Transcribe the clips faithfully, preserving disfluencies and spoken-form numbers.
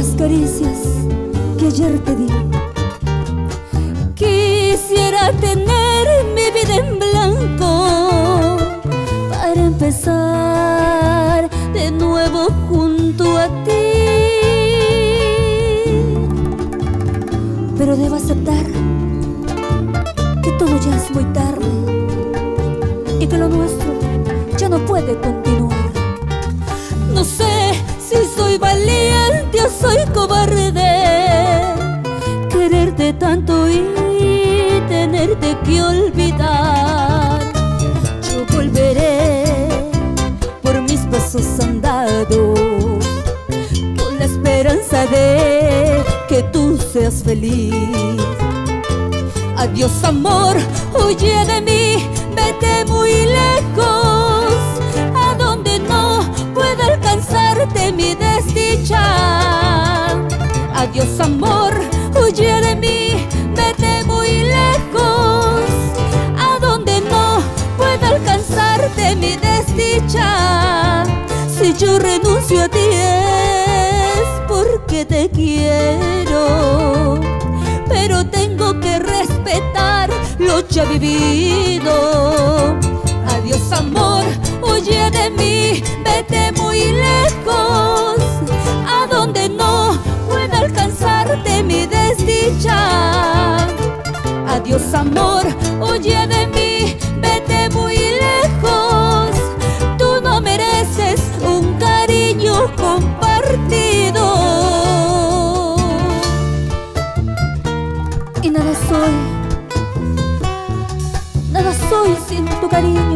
las caricias que ayer te di. Quisiera tener mi vida en blanco para empezar de nuevo junto a ti. Pero debo aceptar que todo ya es muy tarde y que lo nuestro ya no puede continuar. No sé si soy valiente o soy cobarde, quererte tanto y tenerte que olvidar. Yo volveré por mis pasos andados, con la esperanza de que tú seas feliz. Adiós amor, huye de mí, vete muy lejos, a donde no pueda alcanzarte mi desdicha. Adiós amor, huye de mí, vete muy lejos, a donde no pueda alcanzarte mi desdicha. Si yo renuncio a ti es porque te quiero, pero tengo que respetar lo ya vivido. Adiós amor, huye de mí, vete muy lejos, a donde no pueda alcanzarte mi desdicha. Adiós amor, huye de mí, vete muy lejos, tú no mereces un cariño compartido. Y nada soy, nada soy sin tu cariño.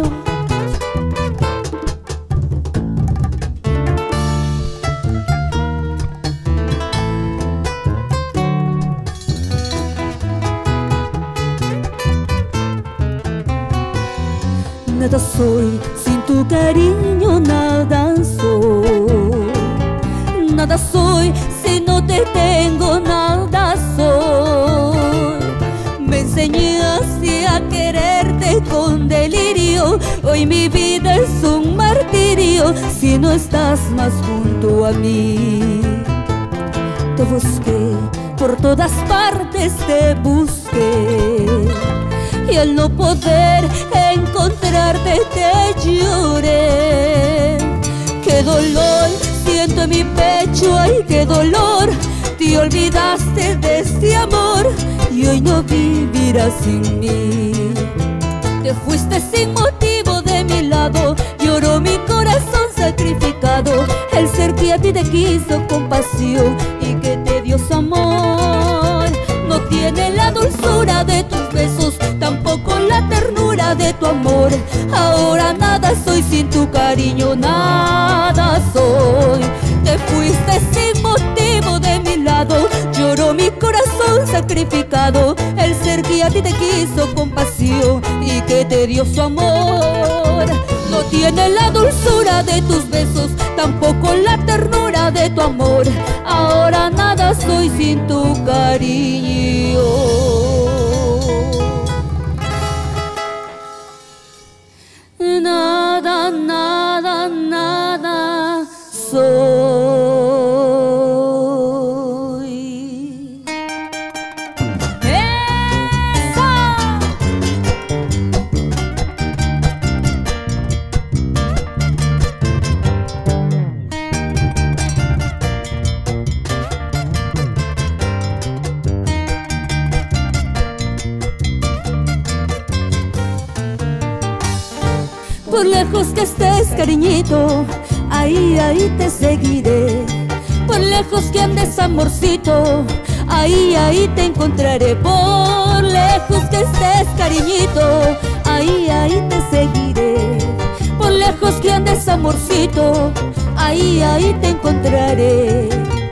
Nada soy sin tu cariño, nada soy. Nada soy si no te tengo, nada soy. Me enseñaste a quererte con delirio, hoy mi vida es un martirio si no estás más junto a mí. Te busqué, por todas partes te busqué, y al no poder encontrarte te lloré. Qué dolor siento en mi pecho, ay qué dolor. Te olvidaste de este amor y hoy no vivirás sin mí. Te fuiste sin motivo de mi lado, lloró mi corazón sacrificado. El ser que a ti te quiso con pasión y que te dio su amor no tiene la dulzura de tus besos, tampoco la ternura de tu amor. Ahora nada soy sin tu cariño, nada soy. Te fuiste sin motivo de mi lado, lloró mi corazón sacrificado. El ser que a ti te quiso con pasión y que te dio su amor no tiene la dulzura de tus besos, tampoco la ternura de tu amor. Ahora nada soy sin tu cariño. Nada, nada, nada soy. Por lejos que estés, cariñito, ahí, ahí te seguiré. Por lejos que andes, amorcito, ahí, ahí te encontraré. Por lejos que estés, cariñito, ahí, ahí te seguiré. Por lejos que andes, amorcito, ahí, ahí te encontraré.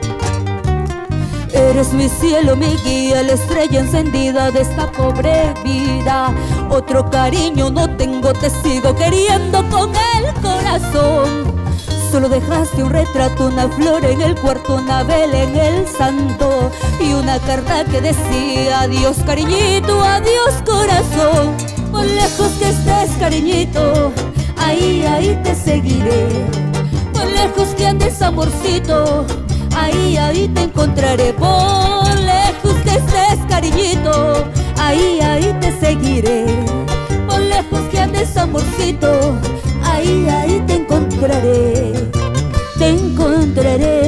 Eres mi cielo, mi guía, la estrella encendida de esta pobre vida. Otro cariño no tengo, te sigo queriendo con el corazón. Solo dejaste un retrato, una flor en el cuarto, una vela en el santo y una carta que decía adiós cariñito, adiós corazón. Por lejos que estés, cariñito, ahí, ahí te seguiré. Por lejos que andes, amorcito, ahí, ahí te encontraré. Por lejos que estés, cariñito, ahí, ahí te seguiré. Por lejos que andes, amorcito, ahí, ahí te encontraré. Te encontraré.